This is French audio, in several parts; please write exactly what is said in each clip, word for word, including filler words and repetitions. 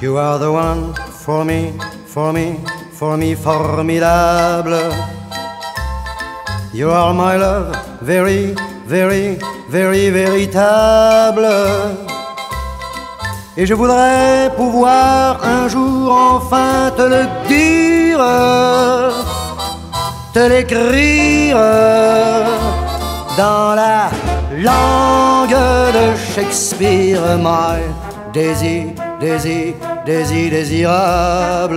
You are the one for me, for me, for me, formidable. You are my love, very, very, very véritable. Et je voudrais pouvoir un jour enfin te le dire, te l'écrire dans la langue de Shakespeare. My Daisy, Daisy, Daisy désirable.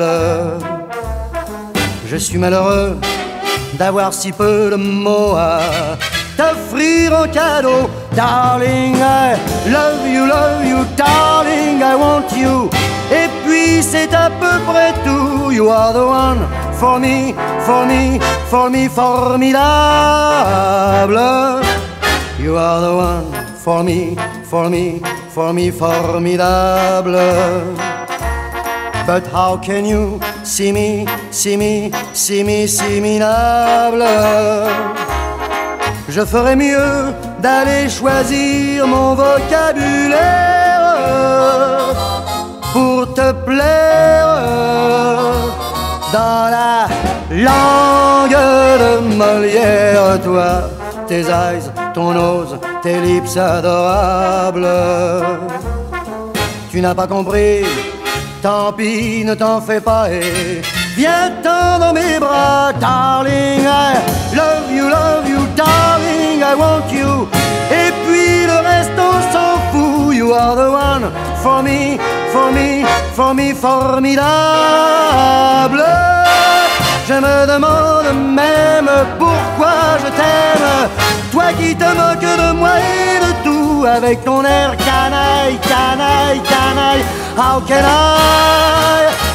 Je suis malheureux d'avoir si peu de mots à t'offrir en cadeau. Darling, I love you, love you, darling, I want you. Et puis c'est à peu près tout. You are the one for me, for me, for me, formidable. You are the one for me, for me, for me, formidable. But how can you see me, see me, see me, see me minable? Je ferais mieux d'aller choisir mon vocabulaire pour te plaire dans la langue de Molière. Toi, tes eyes, ton nose, tes lips adorables. Tu n'as pas compris, tant pis, ne t'en fais pas et viens-t'en dans mes bras. Darling, I love you, love you, darling, I want you. Et puis le reste on s'en fout. You are the one for me, for me, for me, formidable. Je me demande même pourquoi je t'aime, toi qui te moques de moi et de tout, avec ton air canaille, canaille, canaille. How can I